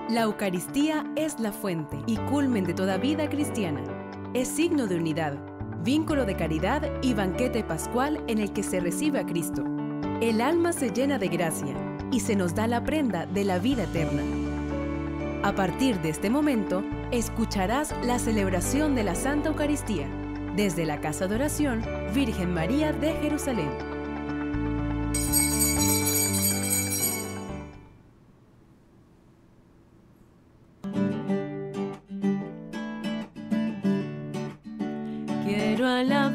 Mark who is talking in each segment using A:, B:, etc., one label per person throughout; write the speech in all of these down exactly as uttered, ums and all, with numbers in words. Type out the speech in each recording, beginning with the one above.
A: La Eucaristía es la fuente y culmen de toda vida cristiana. Es signo de unidad, vínculo de caridad y banquete pascual en el que se recibe a Cristo. El alma se llena de gracia y se nos da la prenda de la vida eterna. A partir de este momento, escucharás la celebración de la Santa Eucaristía desde la Casa de Oración Virgen María de Jerusalén.
B: Quiero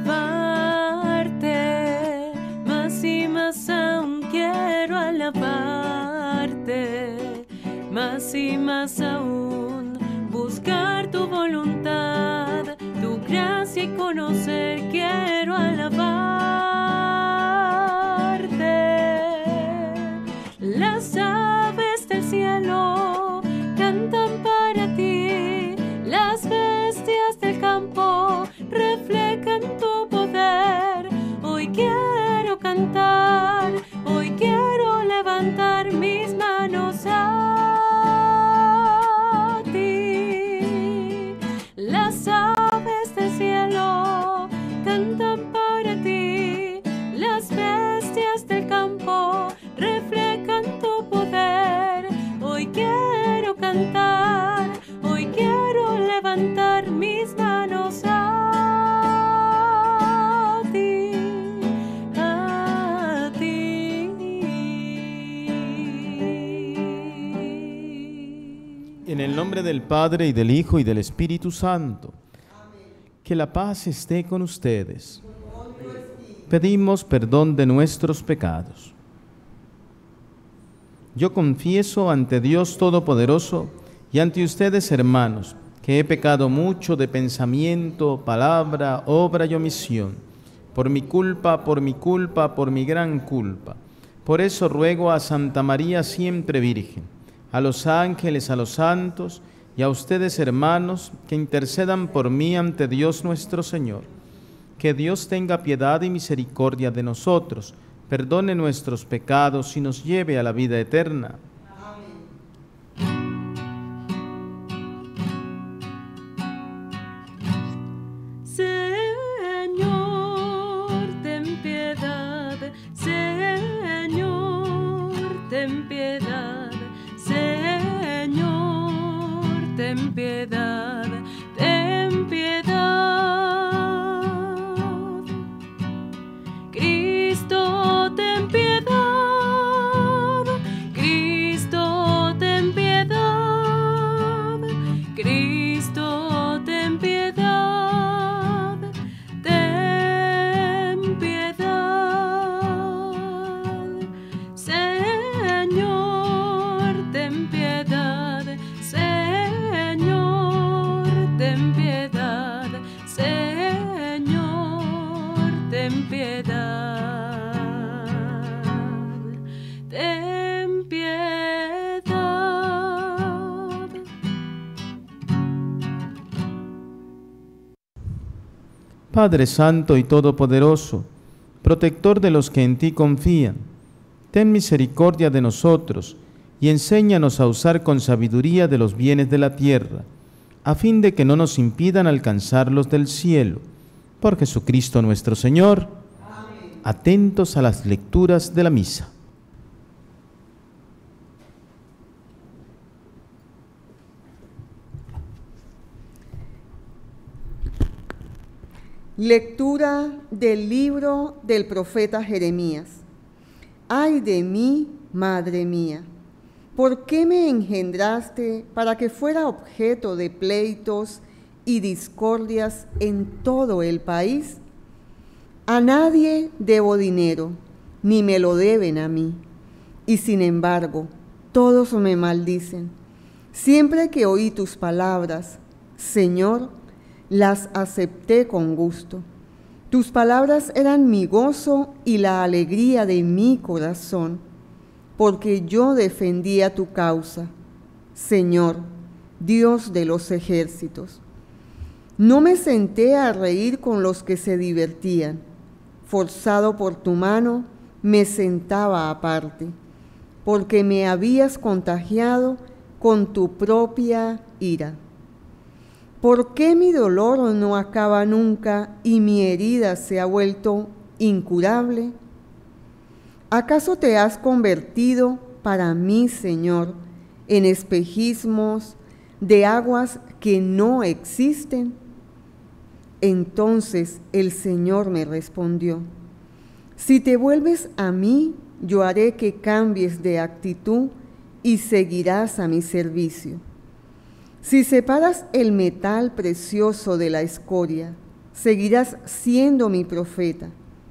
B: alabarte, más y más aún quiero alabarte, más y más aún buscar tu voluntad, tu gracia y conocer, quiero alabarte. Las aves del cielo cantan para ti, las bestias del campo reflejan tu poder. Hoy quiero cantar, hoy quiero levantar mis manos a ti. Las aves del cielo cantan para ti, las bestias del campo reflejan tu poder. Hoy quiero cantar, hoy quiero levantar mis manos a ti, a ti.
C: En el nombre del Padre, y del Hijo, y del Espíritu Santo. Que la paz esté con ustedes. Pedimos perdón de nuestros pecados. Yo confieso ante Dios Todopoderoso y ante ustedes, hermanos, que he pecado mucho de pensamiento, palabra, obra y omisión, por mi culpa, por mi culpa, por mi gran culpa. Por eso ruego a Santa María siempre Virgen, a los ángeles, a los santos y a ustedes, hermanos, que intercedan por mí ante Dios nuestro Señor. Que Dios tenga piedad y misericordia de nosotros, perdone nuestros pecados y nos lleve a la vida eterna.
B: Señor, ten piedad, Señor, ten piedad, Señor, ten piedad, ten piedad. Cristo, ten piedad, Cristo, ten piedad, Cristo, ten piedad, ten piedad. Señor, ten piedad, Señor, ten piedad, Señor, ten piedad, ten piedad.
C: Padre Santo y Todopoderoso, protector de los que en ti confían, ten misericordia de nosotros y enséñanos a usar con sabiduría de los bienes de la tierra, a fin de que no nos impidan alcanzar los del cielo. Por Jesucristo nuestro Señor. Amén. Atentos a las lecturas de la misa.
D: Lectura del libro del profeta Jeremías. Ay de mí, madre mía, ¿por qué me engendraste para que fuera objeto de pleitos y discordias en todo el país? A nadie debo dinero, ni me lo deben a mí, y sin embargo, todos me maldicen. Siempre que oí tus palabras, Señor, las acepté con gusto. Tus palabras eran mi gozo y la alegría de mi corazón, porque yo defendía tu causa, Señor, Dios de los ejércitos. No me senté a reír con los que se divertían. Forzado por tu mano, me sentaba aparte, porque me habías contagiado con tu propia ira. ¿Por qué mi dolor no acaba nunca y mi herida se ha vuelto incurable? ¿Acaso te has convertido para mí, Señor, en espejismos de aguas que no existen? Entonces el Señor me respondió: si te vuelves a mí, yo haré que cambies de actitud y seguirás a mi servicio. Si separas el metal precioso de la escoria, seguirás siendo mi profeta.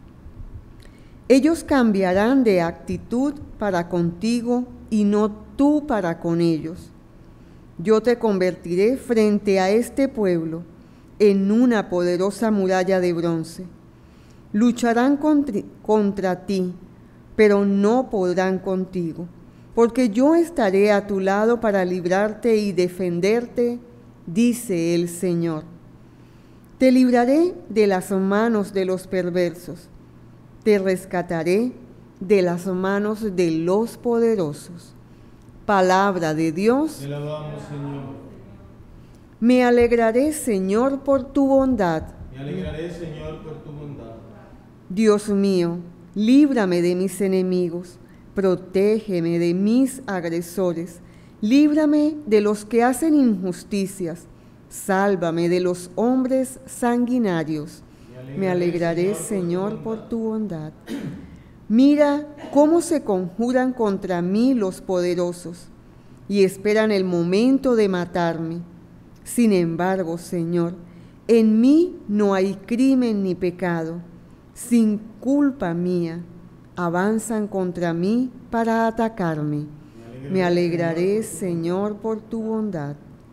D: Ellos cambiarán de actitud para contigo y no tú para con ellos. Yo te convertiré frente a este pueblo en una poderosa muralla de bronce. Lucharán contra, contra ti, pero no podrán contigo, porque yo estaré a tu lado para librarte y defenderte, dice el Señor. Te libraré de las manos de los perversos, te rescataré de las manos de los poderosos. Palabra de Dios.
C: Te alabamos, Señor.
D: Me alegraré, Señor, por tu bondad.
C: Me alegraré, Señor, por tu bondad.
D: Dios mío, líbrame de mis enemigos. Protégeme de mis agresores, líbrame de los que hacen injusticias, sálvame de los hombres sanguinarios. Me alegraré, Señor, por tu bondad. Mira cómo se conjuran contra mí los poderosos y esperan el momento de matarme. Sin embargo, Señor, en mí no hay crimen ni pecado, sin culpa mía. Avanzan contra mí para atacarme. Me alegraré, Señor, por tu bondad.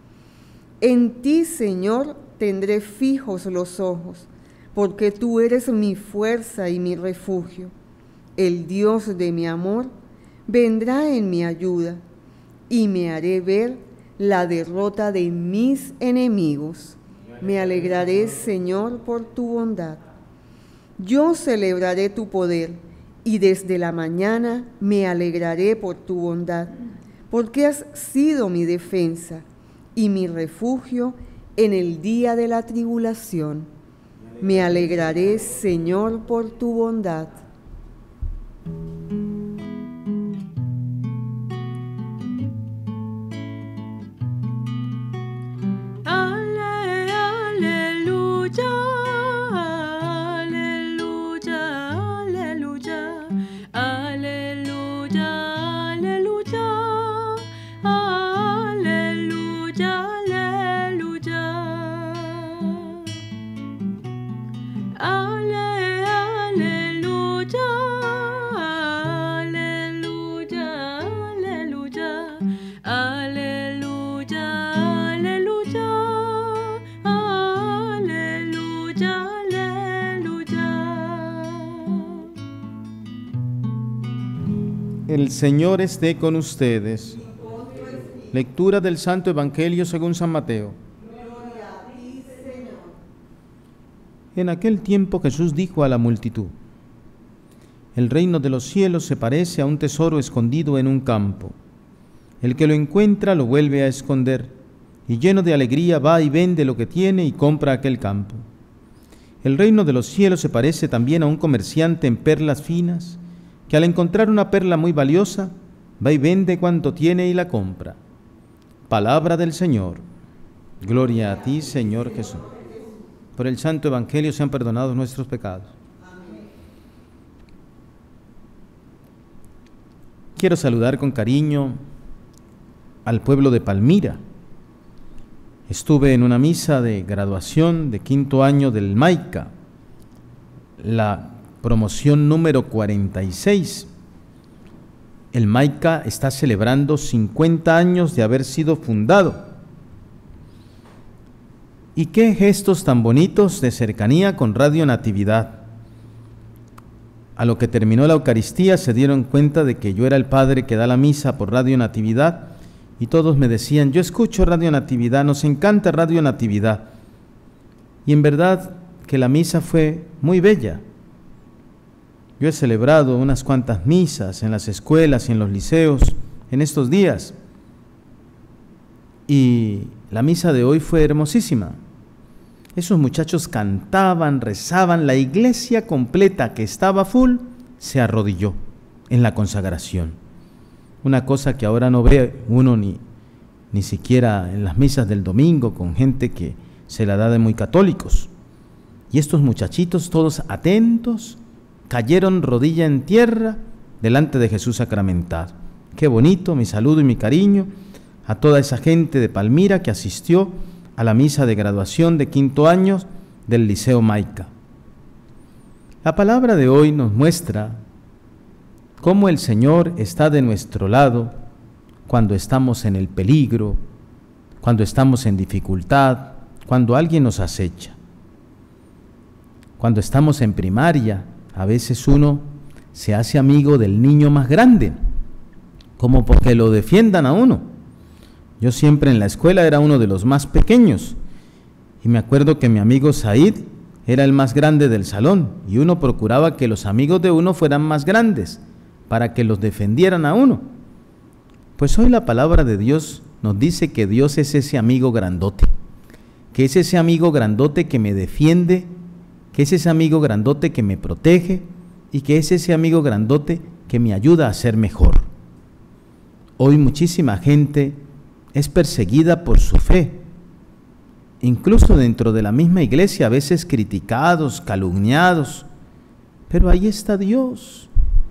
D: En ti, Señor, tendré fijos los ojos, porque tú eres mi fuerza y mi refugio. El Dios de mi amor vendrá en mi ayuda y me haré ver la derrota de mis enemigos. Me alegraré, Señor, por tu bondad. Yo celebraré tu poder y desde la mañana me alegraré por tu bondad, porque has sido mi defensa y mi refugio en el día de la tribulación. Me alegraré, Señor, por tu bondad.
B: Ale, aleluya.
C: El Señor esté con ustedes. Lectura del Santo Evangelio según San Mateo. En aquel tiempo Jesús dijo a la multitud: el reino de los cielos se parece a un tesoro escondido en un campo. El que lo encuentra lo vuelve a esconder, y lleno de alegría va y vende lo que tiene y compra aquel campo. El reino de los cielos se parece también a un comerciante en perlas finas, que al encontrar una perla muy valiosa, va y vende cuanto tiene y la compra. Palabra del Señor. Gloria a ti, Señor Jesús. Por el Santo Evangelio sean perdonados nuestros pecados. Quiero saludar con cariño al pueblo de Palmira. Estuve en una misa de graduación de quinto año del Maica, la promoción número cuarenta y seis. El Maica está celebrando cincuenta años de haber sido fundado. Y qué gestos tan bonitos de cercanía con Radio Natividad. A lo que terminó la Eucaristía se dieron cuenta de que yo era el padre que da la misa por Radio Natividad y todos me decían: yo escucho Radio Natividad, nos encanta Radio Natividad. Y en verdad que la misa fue muy bella. Yo he celebrado unas cuantas misas en las escuelas y en los liceos en estos días. Y la misa de hoy fue hermosísima. Esos muchachos cantaban, rezaban, la iglesia completa que estaba full se arrodilló en la consagración. Una cosa que ahora no ve uno ni, ni siquiera en las misas del domingo con gente que se la da de muy católicos. Y estos muchachitos todos atentos cayeron rodilla en tierra delante de Jesús sacramentado. Qué bonito, mi saludo y mi cariño a toda esa gente de Palmira que asistió a la misa de graduación de quinto año del Liceo Maica. La palabra de hoy nos muestra cómo el Señor está de nuestro lado cuando estamos en el peligro, cuando estamos en dificultad, cuando alguien nos acecha. Cuando estamos en primaria, a veces uno se hace amigo del niño más grande, como porque lo defiendan a uno. Yo siempre en la escuela era uno de los más pequeños y me acuerdo que mi amigo Said era el más grande del salón y uno procuraba que los amigos de uno fueran más grandes para que los defendieran a uno. Pues hoy la palabra de Dios nos dice que Dios es ese amigo grandote, que es ese amigo grandote que me defiende, que es ese amigo grandote que me protege y que es ese amigo grandote que me ayuda a ser mejor. Hoy muchísima gente es perseguida por su fe, incluso dentro de la misma iglesia, a veces criticados, calumniados, pero ahí está Dios.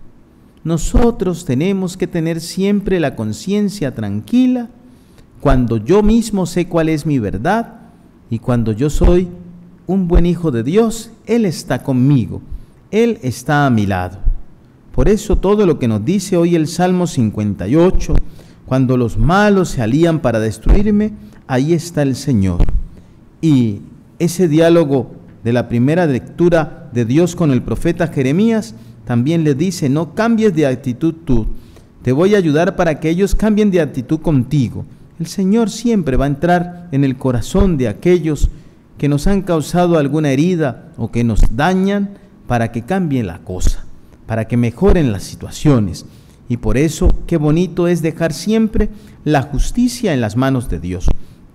C: Nosotros tenemos que tener siempre la conciencia tranquila cuando yo mismo sé cuál es mi verdad y cuando yo soy un buen hijo de Dios, Él está conmigo, Él está a mi lado. Por eso todo lo que nos dice hoy el Salmo cincuenta y ocho, cuando los malos se alían para destruirme, ahí está el Señor. Y ese diálogo de la primera lectura de Dios con el profeta Jeremías también le dice, no cambies de actitud tú, te voy a ayudar para que ellos cambien de actitud contigo. El Señor siempre va a entrar en el corazón de aquellos que nos han causado alguna herida o que nos dañan para que cambien la cosa, para que mejoren las situaciones. Y por eso, qué bonito es dejar siempre la justicia en las manos de Dios.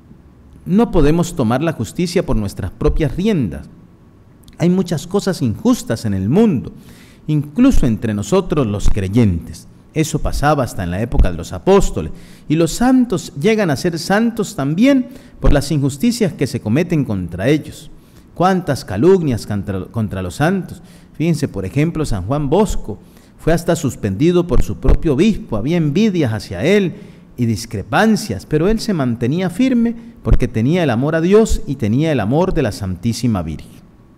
C: No podemos tomar la justicia por nuestras propias riendas. Hay muchas cosas injustas en el mundo, incluso entre nosotros los creyentes. Eso pasaba hasta en la época de los apóstoles. Y los santos llegan a ser santos también por las injusticias que se cometen contra ellos. ¿Cuántas calumnias contra, contra los santos? Fíjense, por ejemplo, San Juan Bosco fue hasta suspendido por su propio obispo, había envidias hacia él y discrepancias, pero él se mantenía firme porque tenía el amor a Dios y tenía el amor de la Santísima Virgen.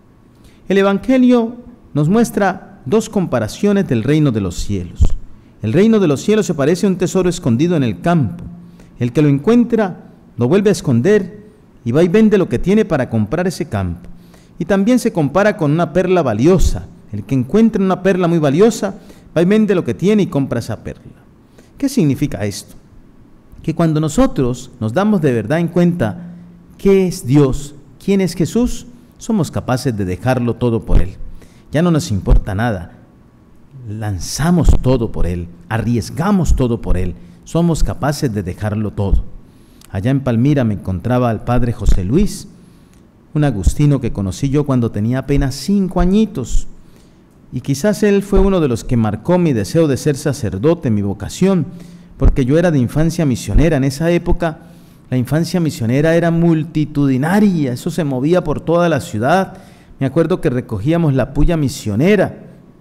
C: El Evangelio nos muestra dos comparaciones del reino de los cielos. El reino de los cielos se parece a un tesoro escondido en el campo. El que lo encuentra lo vuelve a esconder y va y vende lo que tiene para comprar ese campo. Y también se compara con una perla valiosa. El que encuentra una perla muy valiosa, va y vende lo que tiene y compra esa perla. ¿Qué significa esto? Que cuando nosotros nos damos de verdad en cuenta qué es Dios, quién es Jesús, somos capaces de dejarlo todo por Él. Ya no nos importa nada. Lanzamos todo por Él, arriesgamos todo por Él. Somos capaces de dejarlo todo. Allá en Palmira me encontraba al padre José Luis, un agustino que conocí yo cuando tenía apenas cinco añitos. Y quizás él fue uno de los que marcó mi deseo de ser sacerdote, mi vocación, porque yo era de infancia misionera. En esa época, la infancia misionera era multitudinaria, eso se movía por toda la ciudad. Me acuerdo que recogíamos la puya misionera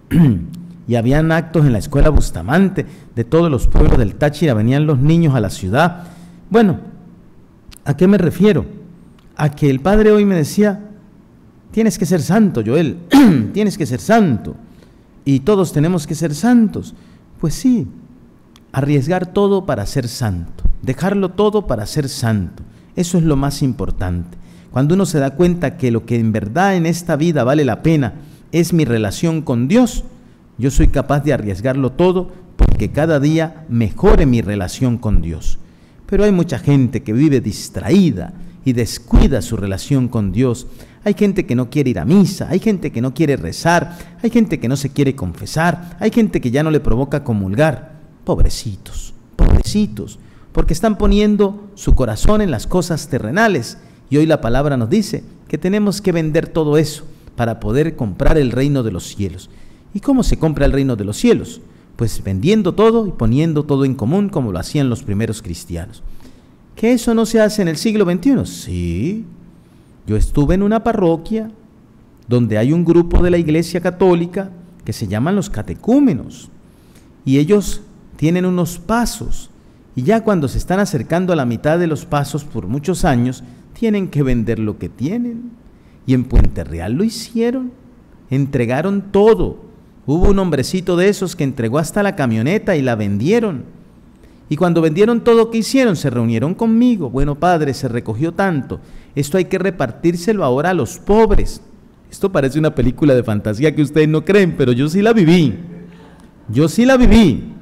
C: y habían actos en la escuela Bustamante, de todos los pueblos del Táchira, venían los niños a la ciudad. Bueno, ¿a qué me refiero? A que el padre hoy me decía, tienes que ser santo, Joel, tienes que ser santo, y todos tenemos que ser santos. Pues sí, arriesgar todo para ser santo, dejarlo todo para ser santo, eso es lo más importante. Cuando uno se da cuenta que lo que en verdad en esta vida vale la pena es mi relación con Dios, yo soy capaz de arriesgarlo todo porque cada día mejore mi relación con Dios. Pero hay mucha gente que vive distraída y descuida su relación con Dios. Hay gente que no quiere ir a misa, hay gente que no quiere rezar, hay gente que no se quiere confesar, hay gente que ya no le provoca comulgar. Pobrecitos, pobrecitos, porque están poniendo su corazón en las cosas terrenales. Y hoy la palabra nos dice que tenemos que vender todo eso para poder comprar el reino de los cielos. ¿Y cómo se compra el reino de los cielos? Pues vendiendo todo y poniendo todo en común, como lo hacían los primeros cristianos. ¿Que eso no se hace en el siglo veintiuno? Sí. Yo estuve en una parroquia donde hay un grupo de la Iglesia Católica que se llaman los catecúmenos, y ellos tienen unos pasos, y ya cuando se están acercando a la mitad de los pasos por muchos años, tienen que vender lo que tienen, y en Puente Real lo hicieron, entregaron todo. Hubo un hombrecito de esos que entregó hasta la camioneta y la vendieron, y cuando vendieron todo, ¿qué hicieron? Se reunieron conmigo. Bueno, padre, se recogió tanto, esto hay que repartírselo ahora a los pobres. Esto parece una película de fantasía que ustedes no creen, pero yo sí la viví, yo sí la viví.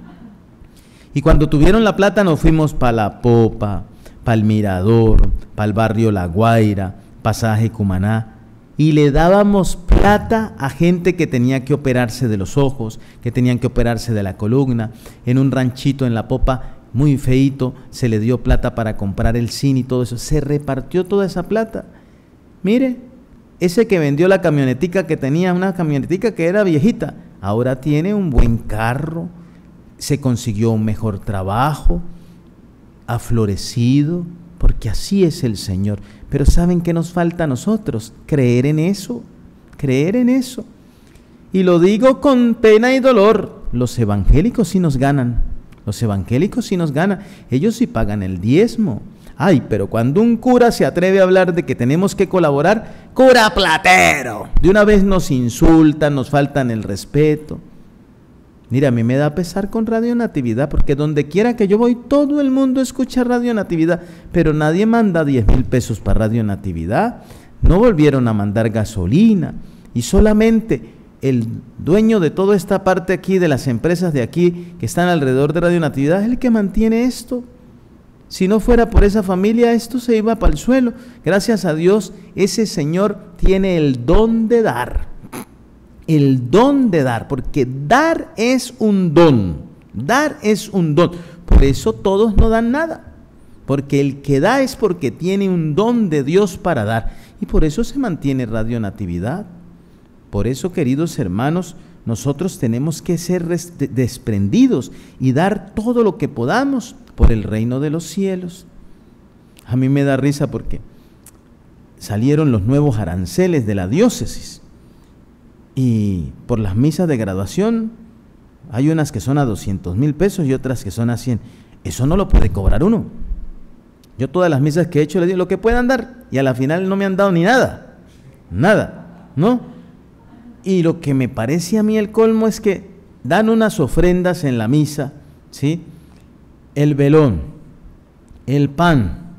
C: Y cuando tuvieron la plata nos fuimos para La Popa, para el Mirador, para el barrio La Guaira, pasaje Cumaná, y le dábamos plata a gente que tenía que operarse de los ojos, que tenían que operarse de la columna. En un ranchito en La Popa, muy feíto, se le dio plata para comprar el cine y todo eso. Se repartió toda esa plata. Mire, ese que vendió la camionetica que tenía, una camionetica que era viejita, ahora tiene un buen carro, se consiguió un mejor trabajo, ha florecido, porque así es el Señor. Pero ¿saben qué nos falta a nosotros? Creer en eso, creer en eso. Y lo digo con pena y dolor, los evangélicos sí nos ganan, los evangélicos sí nos ganan, ellos sí pagan el diezmo. Ay, pero cuando un cura se atreve a hablar de que tenemos que colaborar, ¡cura platero! De una vez nos insultan, nos faltan el respeto. Mira, a mí me da pesar con Radio Natividad, porque donde quiera que yo voy, todo el mundo escucha Radio Natividad, pero nadie manda diez mil pesos para Radio Natividad. No volvieron a mandar gasolina, y solamente el dueño de toda esta parte aquí, de las empresas de aquí, que están alrededor de Radio Natividad, es el que mantiene esto. Si no fuera por esa familia, esto se iba para el suelo. Gracias a Dios, ese señor tiene el don de dar. El don de dar, porque dar es un don. Dar es un don. Por eso todos no dan nada. Porque el que da es porque tiene un don de Dios para dar. Y por eso se mantiene Radio Natividad. Por eso, queridos hermanos, nosotros tenemos que ser desprendidos y dar todo lo que podamos por el reino de los cielos. A mí me da risa porque salieron los nuevos aranceles de la diócesis, y por las misas de graduación hay unas que son a doscientos mil pesos y otras que son a cien. Eso no lo puede cobrar uno. Yo todas las misas que he hecho le digo lo que puedan dar, y a la final no me han dado ni nada, nada, ¿no? Y lo que me parece a mí el colmo es que dan unas ofrendas en la misa, ¿sí? El velón, el pan,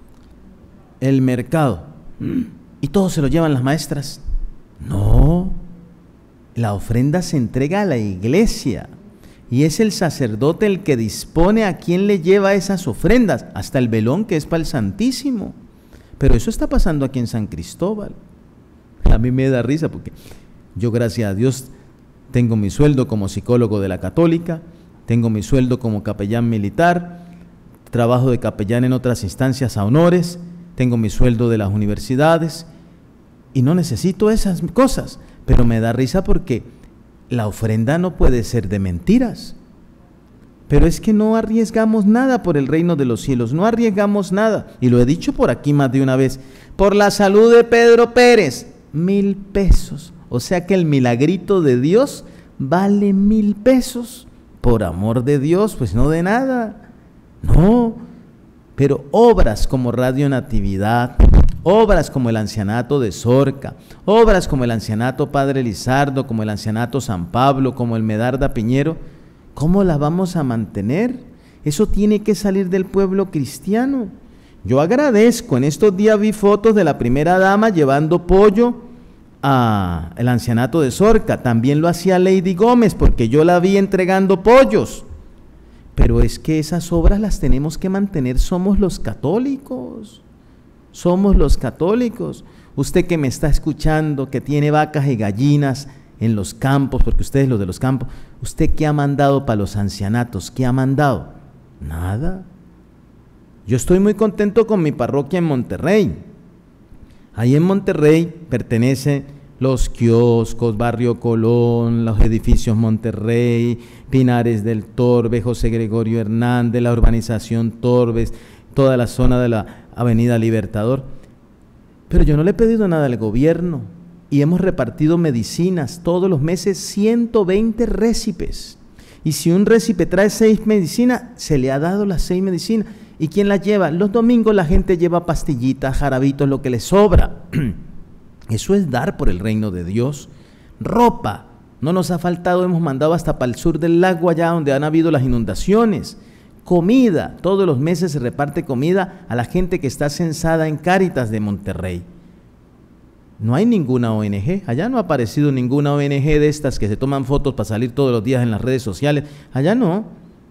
C: el mercado, y todo se lo llevan las maestras. No, la ofrenda se entrega a la iglesia, y es el sacerdote el que dispone a quién le lleva esas ofrendas, hasta el velón, que es para el Santísimo. Pero eso está pasando aquí en San Cristóbal. A mí me da risa porque yo, gracias a Dios, tengo mi sueldo como psicólogo de la Católica, tengo mi sueldo como capellán militar, trabajo de capellán en otras instancias a honores, tengo mi sueldo de las universidades y no necesito esas cosas, pero me da risa porque la ofrenda no puede ser de mentiras. Pero es que no arriesgamos nada por el reino de los cielos, no arriesgamos nada, y lo he dicho por aquí más de una vez. Por la salud de Pedro Pérez, mil pesos, o sea que el milagrito de Dios vale mil pesos. Por amor de Dios, pues no de nada, no, pero obras como Radio Natividad, obras como el Ancianato de Sorca, obras como el Ancianato Padre Lizardo, como el Ancianato San Pablo, como el Medarda Piñero, ¿cómo las vamos a mantener? Eso tiene que salir del pueblo cristiano. Yo agradezco, en estos días vi fotos de la primera dama llevando pollo al Ancianato de Sorca, también lo hacía Lady Gómez, porque yo la vi entregando pollos. Pero es que esas obras las tenemos que mantener, somos los católicos, somos los católicos. Usted que me está escuchando, que tiene vacas y gallinas en los campos, porque ustedes los de los campos, ¿usted qué ha mandado para los ancianatos? ¿Qué ha mandado? Nada, Yo estoy muy contento con mi parroquia en Monterrey. Ahí en Monterrey pertenecen los kioscos, Barrio Colón, los edificios Monterrey, Pinares del Torbe, José Gregorio Hernández, la urbanización Torbes, toda la zona de la Avenida Libertador. Pero yo no le he pedido nada al gobierno y hemos repartido medicinas todos los meses, ciento veinte récipes. Y si un récipe trae seis medicinas, se le ha dado las seis medicinas. ¿Y quién las lleva? Los domingos la gente lleva pastillitas, jarabitos, lo que le sobra. Eso es dar por el reino de Dios. Ropa, no nos ha faltado, hemos mandado hasta para el sur del lago, allá donde han habido las inundaciones. Comida, todos los meses se reparte comida a la gente que está censada en Cáritas de Monterrey. No hay ninguna O N G, allá no ha aparecido ninguna O N G de estas que se toman fotos para salir todos los días en las redes sociales, allá no.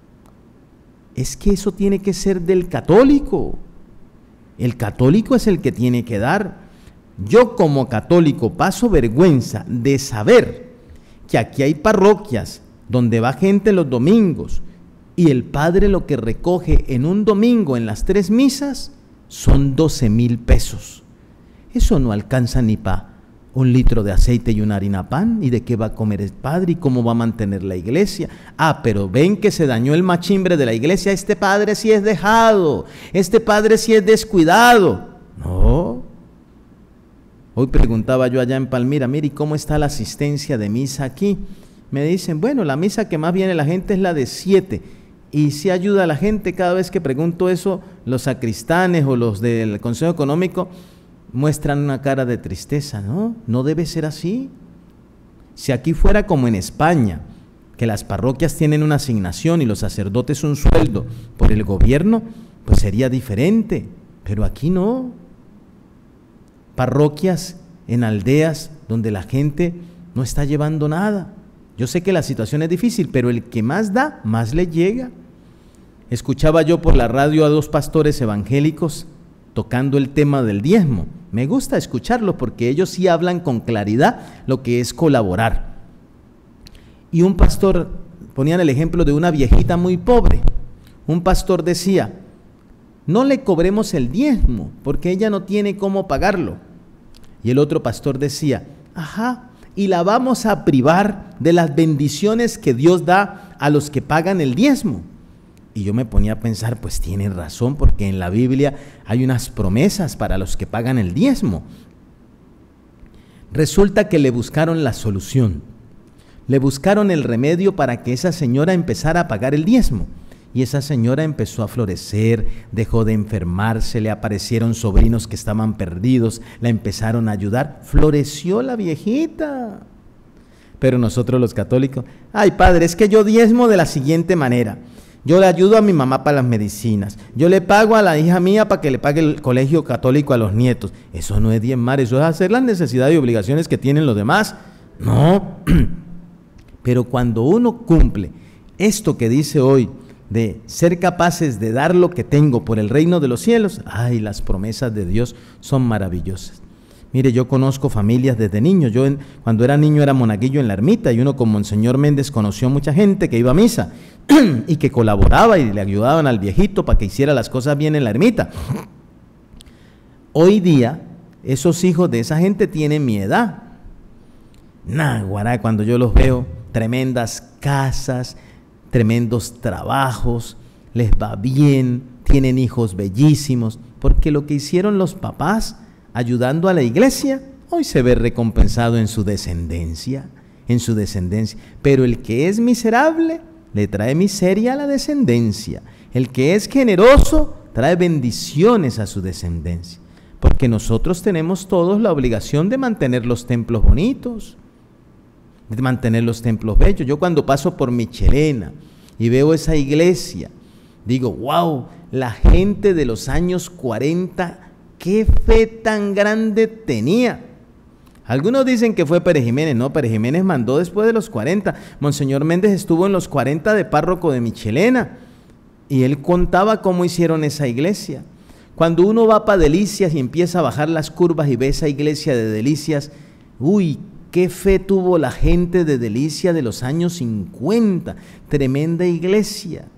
C: Es que eso tiene que ser del católico. El católico es el que tiene que dar. Yo como católico paso vergüenza de saber que aquí hay parroquias donde va gente los domingos y el padre lo que recoge en un domingo en las tres misas son doce mil pesos. Eso no alcanza ni para un litro de aceite y una harina pan. ¿Y de qué va a comer el padre? ¿Y cómo va a mantener la iglesia? Ah, pero ven que se dañó el machimbre de la iglesia. Este padre sí es dejado, este padre sí es descuidado. No. Hoy preguntaba yo allá en Palmira, mire, ¿y cómo está la asistencia de misa aquí? Me dicen, bueno, la misa que más viene la gente es la de siete. Y si ayuda a la gente, cada vez que pregunto eso, los sacristanes o los del Consejo Económico muestran una cara de tristeza. No, no debe ser así. Si aquí fuera como en España, que las parroquias tienen una asignación y los sacerdotes un sueldo por el gobierno, pues sería diferente, pero aquí no. Parroquias en aldeas donde la gente no está llevando nada. Yo sé que la situación es difícil, pero el que más da, más le llega. Escuchaba yo por la radio a dos pastores evangélicos tocando el tema del diezmo. Me gusta escucharlo porque ellos sí hablan con claridad lo que es colaborar. Y un pastor, ponían el ejemplo de una viejita muy pobre. Un pastor decía, no le cobremos el diezmo porque ella no tiene cómo pagarlo. Y el otro pastor decía, ajá, y la vamos a privar de las bendiciones que Dios da a los que pagan el diezmo. Y yo me ponía a pensar, pues tienen razón, porque en la Biblia hay unas promesas para los que pagan el diezmo. Resulta que le buscaron la solución, le buscaron el remedio para que esa señora empezara a pagar el diezmo. Y esa señora empezó a florecer, dejó de enfermarse, le aparecieron sobrinos que estaban perdidos, la empezaron a ayudar, floreció la viejita. Pero nosotros los católicos, ay padre, es que yo diezmo de la siguiente manera. Yo le ayudo a mi mamá para las medicinas, yo le pago a la hija mía para que le pague el colegio católico a los nietos. Eso no es diezmar, eso es hacer las necesidades y obligaciones que tienen los demás. No, pero cuando uno cumple esto que dice hoy, de ser capaces de dar lo que tengo por el reino de los cielos, ay, las promesas de Dios son maravillosas. Mire, yo conozco familias desde niño. Yo en, cuando era niño era monaguillo en la ermita y uno con Monseñor Méndez conoció mucha gente que iba a misa y que colaboraba y le ayudaban al viejito para que hiciera las cosas bien en la ermita. Hoy día, esos hijos de esa gente tienen mi edad. Nah, guará, cuando yo los veo, tremendas casas, tremendos trabajos, les va bien, tienen hijos bellísimos, porque lo que hicieron los papás ayudando a la iglesia, hoy se ve recompensado en su descendencia, en su descendencia. Pero el que es miserable, le trae miseria a la descendencia. El que es generoso, trae bendiciones a su descendencia. Porque nosotros tenemos todos la obligación de mantener los templos bonitos, de mantener los templos bellos. Yo cuando paso por Michelena y veo esa iglesia, digo, wow, la gente de los años cuarenta, qué fe tan grande tenía. Algunos dicen que fue Pérez Jiménez, no, Pérez Jiménez mandó después de los cuarenta. Monseñor Méndez estuvo en los cuarenta de párroco de Michelena y él contaba cómo hicieron esa iglesia. Cuando uno va para Delicias y empieza a bajar las curvas y ve esa iglesia de Delicias, uy, qué fe tuvo la gente de Delicia de los años cincuenta, tremenda iglesia.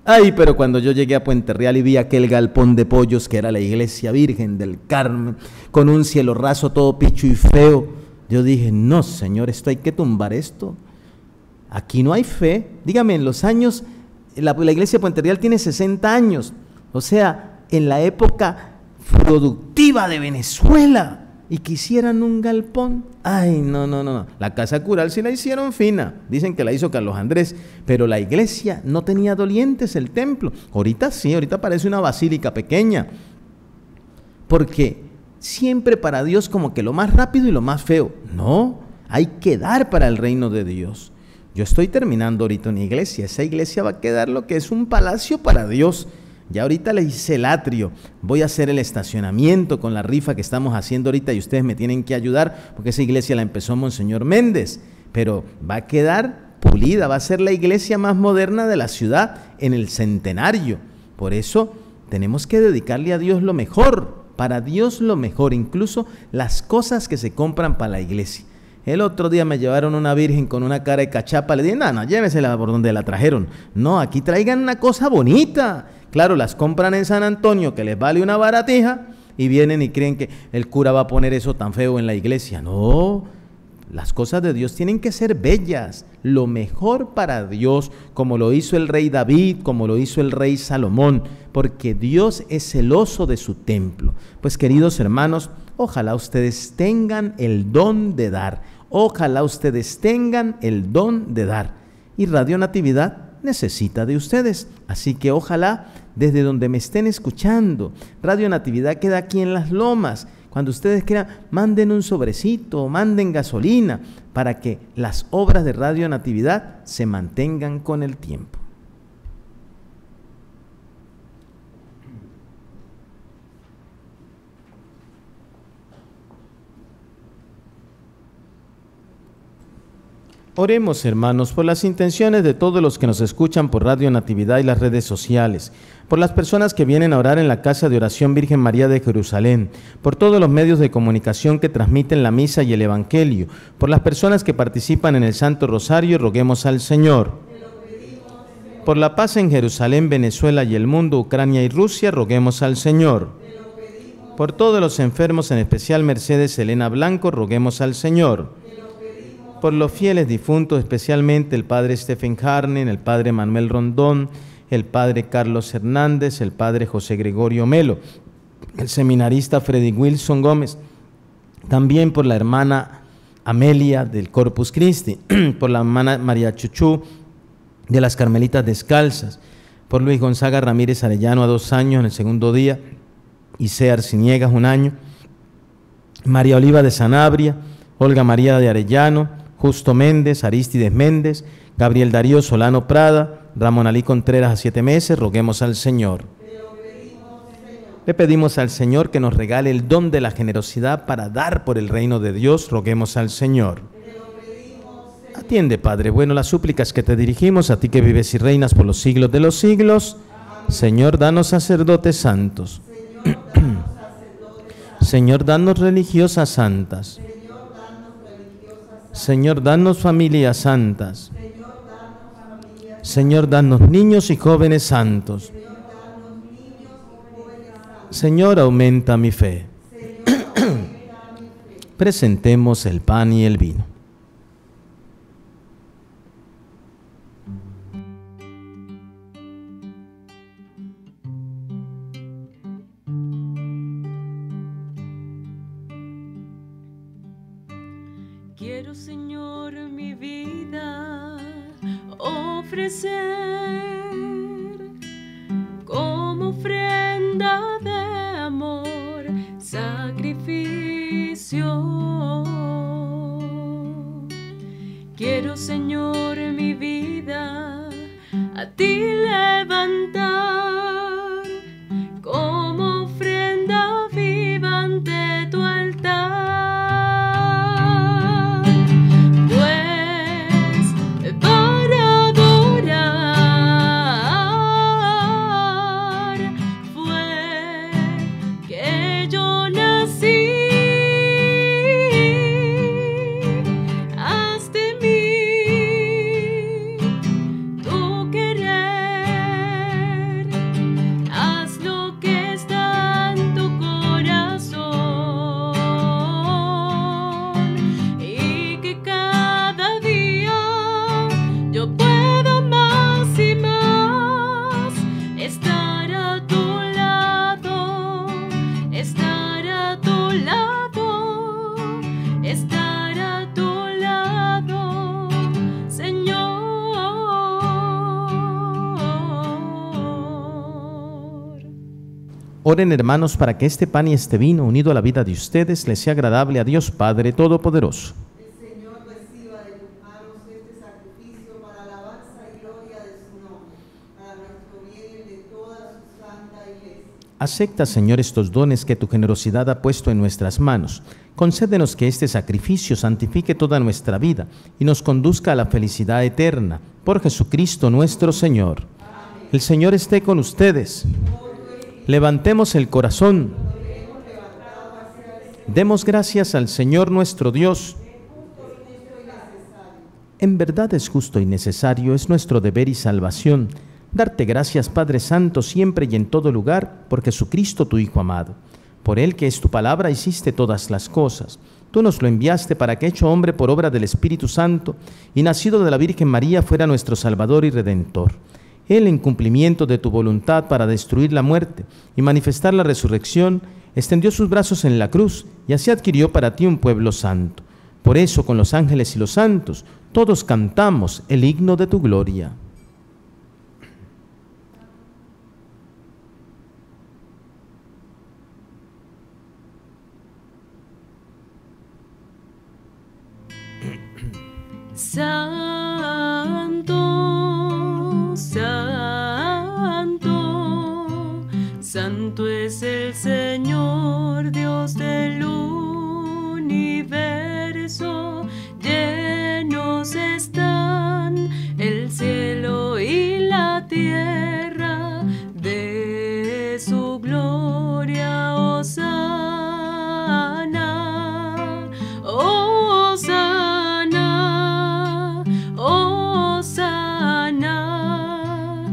C: Ay, pero cuando yo llegué a Puente Real y vi aquel galpón de pollos que era la iglesia Virgen del Carmen, con un cielo raso todo picho y feo, yo dije, no señor, esto hay que tumbar esto. Aquí no hay fe. Dígame, en los años, la, la iglesia de Puente Real tiene sesenta años, o sea, en la época productiva de Venezuela, y quisieran un galpón. Ay, no, no, no, la casa cural sí la hicieron fina, dicen que la hizo Carlos Andrés, pero la iglesia no tenía dolientes, el templo. Ahorita sí, ahorita parece una basílica pequeña, porque siempre para Dios como que lo más rápido y lo más feo. No, hay que dar para el reino de Dios. Yo estoy terminando ahorita una iglesia, esa iglesia va a quedar lo que es un palacio para Dios. Ya ahorita le hice el atrio, voy a hacer el estacionamiento con la rifa que estamos haciendo ahorita y ustedes me tienen que ayudar porque esa iglesia la empezó Monseñor Méndez, pero va a quedar pulida, va a ser la iglesia más moderna de la ciudad en el centenario. Por eso tenemos que dedicarle a Dios lo mejor, para Dios lo mejor, incluso las cosas que se compran para la iglesia. El otro día me llevaron una virgen con una cara de cachapa, le dije, no, no, llévesela por donde la trajeron. No, aquí traigan una cosa bonita. Claro, las compran en San Antonio, que les vale una baratija, y vienen y creen que el cura va a poner eso tan feo en la iglesia. No, las cosas de Dios tienen que ser bellas, lo mejor para Dios, como lo hizo el rey David, como lo hizo el rey Salomón, porque Dios es celoso de su templo. Pues queridos hermanos, ojalá ustedes tengan el don de dar, ojalá ustedes tengan el don de dar, y Radio Natividad necesita de ustedes, así que ojalá desde donde me estén escuchando, Radio Natividad queda aquí en Las Lomas, cuando ustedes quieran manden un sobrecito, manden gasolina para que las obras de Radio Natividad se mantengan con el tiempo. Oremos, hermanos, por las intenciones de todos los que nos escuchan por Radio Natividad y las redes sociales, por las personas que vienen a orar en la Casa de Oración Virgen María de Jerusalén, por todos los medios de comunicación que transmiten la misa y el Evangelio, por las personas que participan en el Santo Rosario, roguemos al Señor. Por la paz en Jerusalén, Venezuela y el mundo, Ucrania y Rusia, roguemos al Señor. Por todos los enfermos, en especial Mercedes Elena Blanco, roguemos al Señor. Por los fieles difuntos, especialmente el Padre Stephen Harnen, el Padre Manuel Rondón, el Padre Carlos Hernández, el Padre José Gregorio Melo, el seminarista Freddy Wilson Gómez, también por la hermana Amelia del Corpus Christi, por la hermana María Chuchú de las Carmelitas Descalzas, por Luis Gonzaga Ramírez Arellano a dos años en el segundo día, y C. Arciniegas un año, María Oliva de Sanabria, Olga María de Arellano, Justo Méndez, Arístides Méndez, Gabriel Darío Solano Prada, Ramón Alí Contreras a siete meses, roguemos al Señor. Le pedimos al Señor que nos regale el don de la generosidad para dar por el reino de Dios, roguemos al Señor. Atiende, Padre bueno, las súplicas que te dirigimos, a ti que vives y reinas por los siglos de los siglos. Señor, danos sacerdotes santos. Señor, danos religiosas santas. Señor, danos familias santas. Señor, danos niños y jóvenes santos. Señor, aumenta mi fe. Presentemos el pan y el vino.
B: Quiero, Señor, mi vida ofrecer como ofrenda de amor, sacrificio. Quiero, Señor, mi vida a ti levantar como ofrenda viva ante tu altar. Querer
C: Oren, hermanos, para que este pan y este vino, unido a la vida de ustedes, les sea agradable a Dios Padre Todopoderoso.
D: El Señor reciba de tus manos este sacrificio para alabanza y gloria de su nombre, para nuestro bien y de toda su santa iglesia.
C: Acepta, Señor, estos dones que tu generosidad ha puesto en nuestras manos. Concédenos que este sacrificio santifique toda nuestra vida y nos conduzca a la felicidad eterna. Por Jesucristo nuestro Señor. Amén. El Señor esté con ustedes. Levantemos el corazón. Demos gracias al Señor nuestro Dios. En verdad es justo y necesario, es nuestro deber y salvación, darte gracias, Padre Santo, siempre y en todo lugar, por Jesucristo tu Hijo amado. Por Él, que es tu palabra, hiciste todas las cosas. Tú nos lo enviaste para que, hecho hombre por obra del Espíritu Santo y nacido de la Virgen María, fuera nuestro Salvador y Redentor. Él, en cumplimiento de tu voluntad para destruir la muerte y manifestar la resurrección, extendió sus brazos en la cruz y así adquirió para ti un pueblo santo. Por eso, con los ángeles y los santos, todos cantamos el himno de tu gloria.
B: Santo, santo, santo es el Señor, Dios del universo. Llenos están el cielo y la tierra de su gloria. Hosana, hosana, hosana,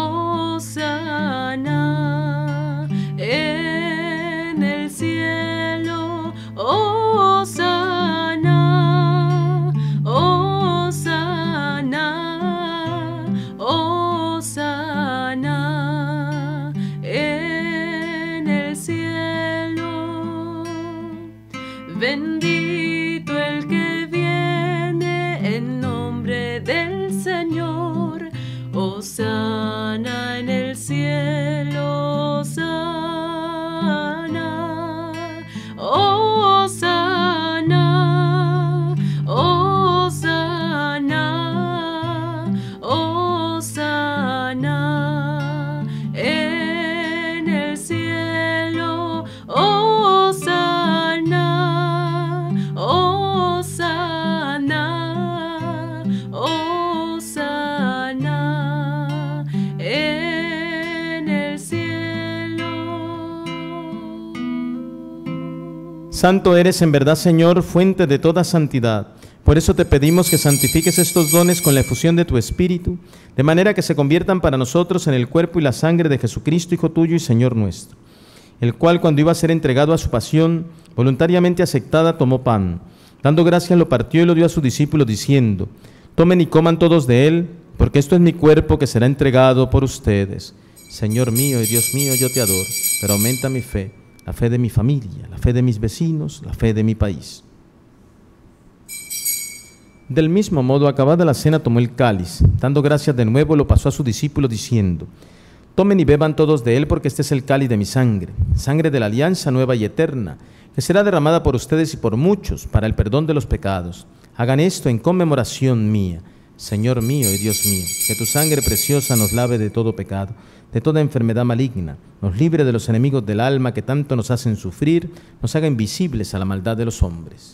B: hosana en el cielo. Hosana, hosana, hosana en el cielo. Bendito el que viene en nombre del Señor. Hosana en el cielo. Hosana, hosana, hosana, hosana en el cielo. Hosana, hosana, hosana en el cielo.
C: Santo eres en verdad, Señor, fuente de toda santidad. Por eso te pedimos que santifiques estos dones con la efusión de tu Espíritu, de manera que se conviertan para nosotros en el cuerpo y la sangre de Jesucristo, Hijo tuyo y Señor nuestro, el cual, cuando iba a ser entregado a su pasión, voluntariamente aceptada, tomó pan. Dando gracias, lo partió y lo dio a sus discípulos, diciendo: tomen y coman todos de él, porque esto es mi cuerpo que será entregado por ustedes. Señor mío y Dios mío, yo te adoro, pero aumenta mi fe, la fe de mi familia, la fe de mis vecinos, la fe de mi país. Del mismo modo, acabada la cena, tomó el cáliz, dando gracias de nuevo, lo pasó a sus discípulos, diciendo: tomen y beban todos de él, porque este es el cáliz de mi sangre, sangre de la alianza nueva y eterna, que será derramada por ustedes y por muchos para el perdón de los pecados. Hagan esto en conmemoración mía. Señor mío y Dios mío, que tu sangre preciosa nos lave de todo pecado, de toda enfermedad maligna, nos libre de los enemigos del alma que tanto nos hacen sufrir, nos haga invisibles a la maldad de los hombres.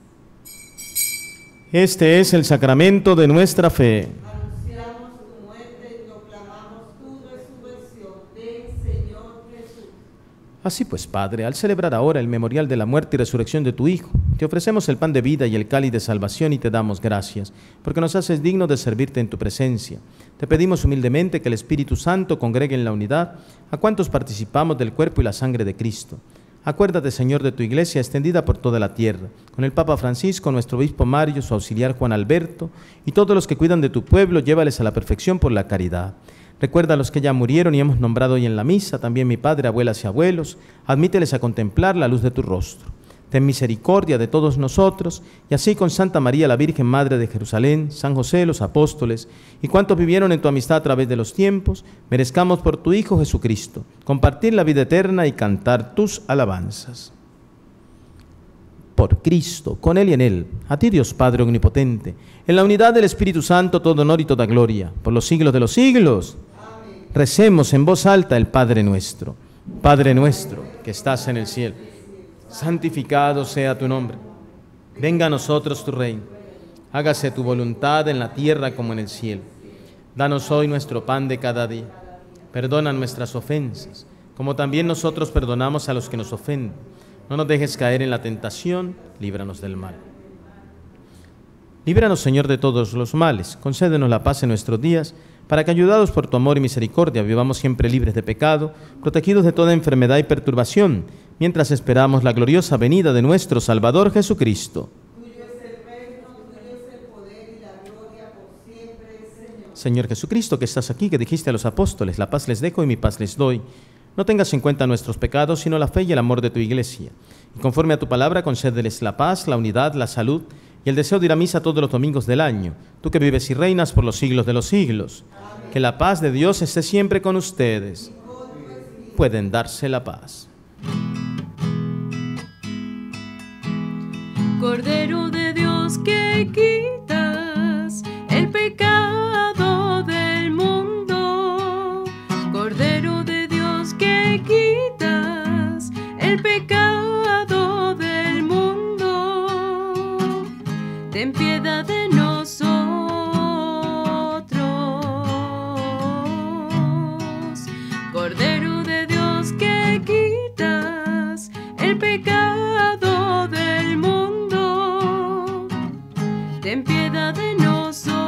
C: Este es el sacramento de nuestra fe.
D: Anunciamos tu muerte y proclamamos tu resurrección. Ven, Señor Jesús.
C: Así pues, Padre, al celebrar ahora el memorial de la muerte y resurrección de tu Hijo, te ofrecemos el pan de vida y el cáliz de salvación y te damos gracias, porque nos haces dignos de servirte en tu presencia. Te pedimos humildemente que el Espíritu Santo congregue en la unidad a cuantos participamos del cuerpo y la sangre de Cristo. Acuérdate, Señor, de tu iglesia extendida por toda la tierra, con el Papa Francisco, nuestro obispo Mario, su auxiliar Juan Alberto, y todos los que cuidan de tu pueblo, llévales a la perfección por la caridad. Recuerda a los que ya murieron y hemos nombrado hoy en la misa, también mi padre, abuelas y abuelos, admíteles a contemplar la luz de tu rostro. ten misericordia de todos nosotros, y así con Santa María, la Virgen Madre de Jerusalén, San José, los apóstoles, y cuantos vivieron en tu amistad a través de los tiempos, merezcamos por tu Hijo Jesucristo compartir la vida eterna y cantar tus alabanzas. Por Cristo, con Él y en Él, a ti Dios Padre Omnipotente, en la unidad del Espíritu Santo, todo honor y toda gloria, por los siglos de los siglos. Amén. Recemos en voz alta el Padre nuestro. Padre nuestro, que estás en el cielo, santificado sea tu nombre. Venga a nosotros tu reino. Hágase tu voluntad en la tierra como en el cielo. Danos hoy nuestro pan de cada día. Perdona nuestras ofensas, como también nosotros perdonamos a los que nos ofenden. No nos dejes caer en la tentación, líbranos del mal. Líbranos, Señor, de todos los males. Concédenos la paz en nuestros días, para que, ayudados por tu amor y misericordia, vivamos siempre libres de pecado, protegidos de toda enfermedad y perturbación, mientras esperamos la gloriosa venida de nuestro Salvador Jesucristo.
D: Tuyo es el reino, tuyo es el poder y la gloria por siempre, Señor.
C: Señor Jesucristo, que estás aquí, que dijiste a los apóstoles, la paz les dejo y mi paz les doy. No tengas en cuenta nuestros pecados, sino la fe y el amor de tu Iglesia. Y conforme a tu palabra, concédeles la paz, la unidad, la salud y el deseo de ir a misa todos los domingos del año. Tú que vives y reinas por los siglos de los siglos. Amén. Que la paz de Dios esté siempre con ustedes. Pueden darse la paz.
B: Cordero de Dios, que quitas el pecado del mundo. Cordero de Dios, que quitas el pecado del mundo. Ten piedad de nosotros. Cordero de Dios, que quitas el pecado del mundo. Ten piedad de nosotros.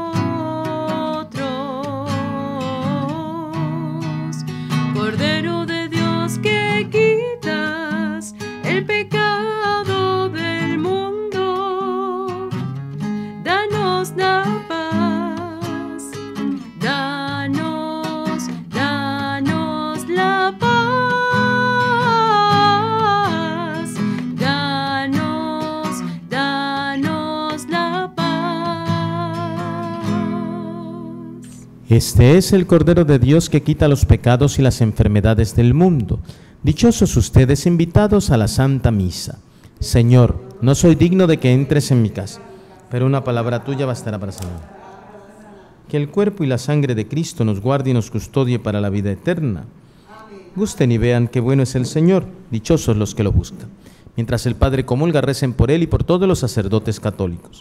B: Cordero de Dios, que quitas el pecado del mundo. Danos la paz. Danos, danos la paz. Danos, danos la paz.
C: Este es el Cordero de Dios que quita los pecados y las enfermedades del mundo. Dichosos ustedes invitados a la Santa Misa. Señor, no soy digno de que entres en mi casa, pero una palabra tuya bastará para sanar. Que el cuerpo y la sangre de Cristo nos guarde y nos custodie para la vida eterna. Gusten y vean qué bueno es el Señor, dichosos los que lo buscan. Mientras el Padre comulga, recen por él y por todos los sacerdotes católicos.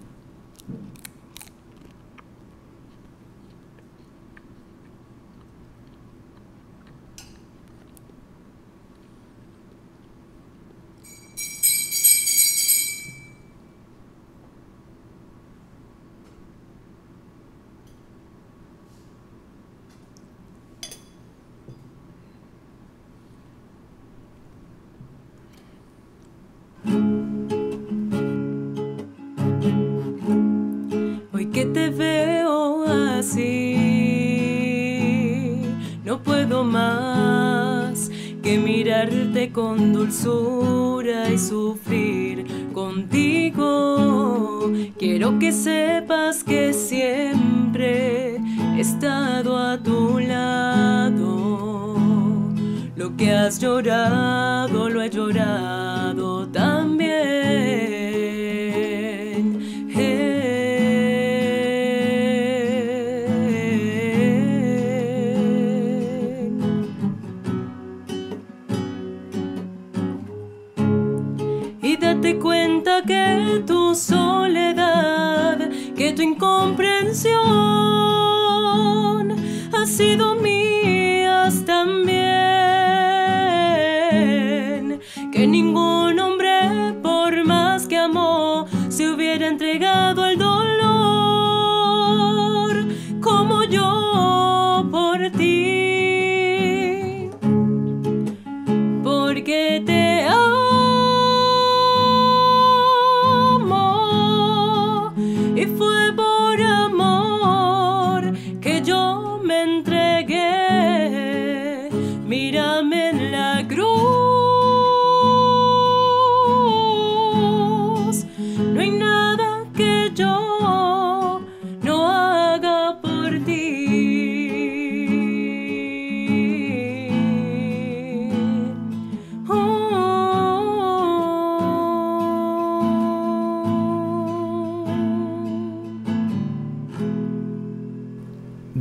B: Hoy que te veo así, no puedo más que mirarte con dulzura y sufrir contigo. Quiero que sepas que siempre he estado a tu lado. Lo que has llorado, lo he llorado también. Date cuenta que tu soledad, que tu incomprensión ha sido mías también. Que ningún hombre, por más que amó, se hubiera entregado al dolor como yo por ti. Porque te amo. Mírame en la cruz.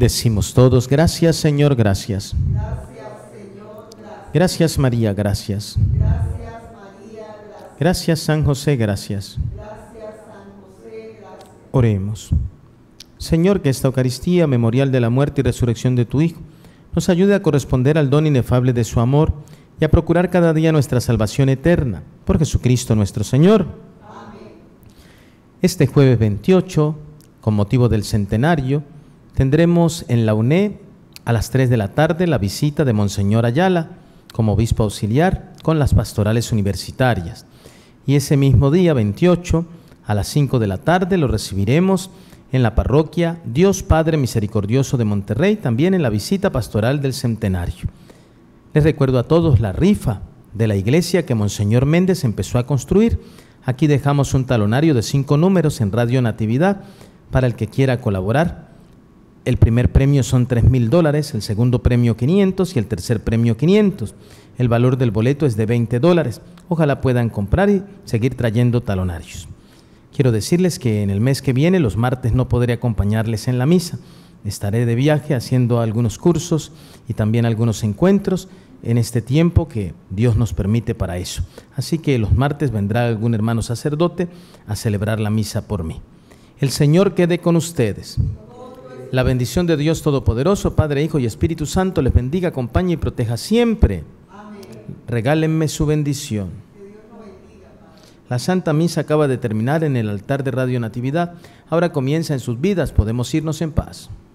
C: Decimos todos, gracias Señor, gracias.
D: Gracias, Señor, gracias.
C: Gracias María, gracias.
D: Gracias, María, gracias.
C: Gracias San José, gracias.
D: Gracias, San José, gracias.
C: Oremos. Señor, que esta Eucaristía, memorial de la muerte y resurrección de tu Hijo, nos ayude a corresponder al don inefable de su amor y a procurar cada día nuestra salvación eterna. Por Jesucristo nuestro Señor.
D: Amén.
C: Este jueves veintiocho, con motivo del centenario, tendremos en la U N E a las tres de la tarde la visita de Monseñor Ayala como obispo auxiliar con las pastorales universitarias. Y ese mismo día, veintiocho, a las cinco de la tarde lo recibiremos en la parroquia Dios Padre Misericordioso de Monterrey, también en la visita pastoral del centenario. Les recuerdo a todos la rifa de la iglesia que Monseñor Méndez empezó a construir. Aquí dejamos un talonario de cinco números en Radio Natividad para el que quiera colaborar. El primer premio son tres mil dólares, el segundo premio quinientos y el tercer premio quinientos. El valor del boleto es de veinte dólares. Ojalá puedan comprar y seguir trayendo talonarios. Quiero decirles que en el mes que viene, los martes, no podré acompañarles en la misa. Estaré de viaje haciendo algunos cursos y también algunos encuentros en este tiempo que Dios nos permite para eso. Así que los martes vendrá algún hermano sacerdote a celebrar la misa por mí. El Señor quede con ustedes. La bendición de Dios Todopoderoso, Padre, Hijo y Espíritu Santo, les bendiga, acompañe y proteja siempre. Amén. Regálenme su bendición.
D: Que Dios nos bendiga, Padre.
C: La Santa Misa acaba de terminar en el altar de Radio Natividad. Ahora comienza en sus vidas. Podemos irnos en paz.